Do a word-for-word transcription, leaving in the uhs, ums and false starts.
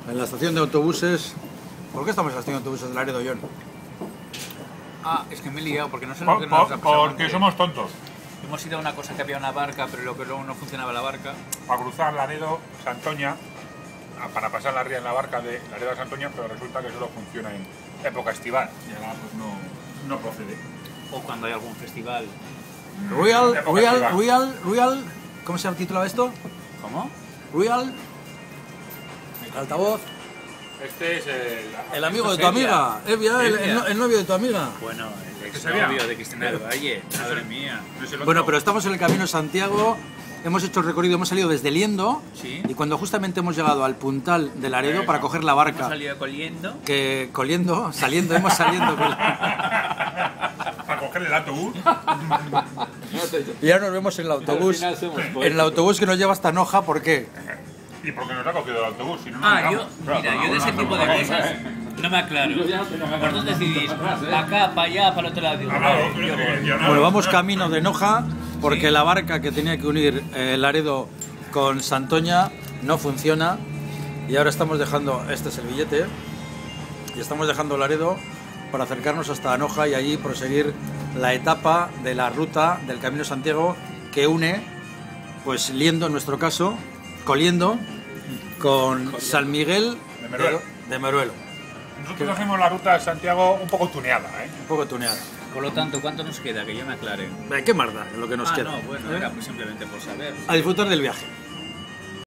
en la estación de autobuses. ¿Por qué estamos en la estación de autobuses de Laredo, John? Ah, es que me he liado porque no sé Por, lo que nos por, ha pasado porque antes. somos tontos. Hemos ido a una cosa que había una barca, pero lo que luego no funcionaba la barca. Para cruzar Laredo, Santoña, para pasar la ría en la barca de Laredo a Santoña, pero resulta que solo funciona en época estival. Y ahora pues no, no procede. O cuando hay algún festival. Real, Época Real, estival. Real, Real. ¿Cómo se titula esto? ¿Cómo? Real. Altavoz. Este es el... El amigo de tu Sevilla. amiga. Evia, el, el, el novio de tu amiga. Bueno, el ex Sevilla? novio de Cristina del Valle. Madre mía. ¿No es el otro? Bueno, pero estamos en el camino de Santiago. Hemos hecho el recorrido, hemos salido desde Liendo. Sí. Y cuando justamente hemos llegado al puntal de Laredo Venga. para coger la Hemos barca. salido coliendo. Que coliendo, saliendo, hemos saliendo. Con... Para coger el autobús. Y ahora nos vemos en el autobús. Al final somos En poetas. el autobús que nos lleva hasta Noja, ¿por qué? Y porque nos ha cogido el autobús, si no, no Ah, yo, llegamos. mira, yo de ese tipo de cosas no me aclaro. Vosotros decidís, para acá, para allá, para el otro lado. Digo, Hablado, vale, pero yo es que voy. yo no- Bueno, vamos camino de Noja porque Sí. la barca que tenía que unir eh, Laredo con Santoña no funciona y ahora estamos dejando, este es el billete, y estamos dejando Laredo para acercarnos hasta Noja y allí proseguir la etapa de la ruta del Camino de Santiago que une, pues Liendo en nuestro caso, Coliendo, con San Miguel De Meruelo. de Meruelo, Nosotros hacemos la ruta de Santiago un poco tuneada, ¿eh? un poco tuneada. Por lo tanto, ¿cuánto nos queda? Que yo me aclare. Eh, ¿Qué más da lo que nos ah, queda? no, bueno, ¿Eh? era pues simplemente por saber. A disfrutar del viaje.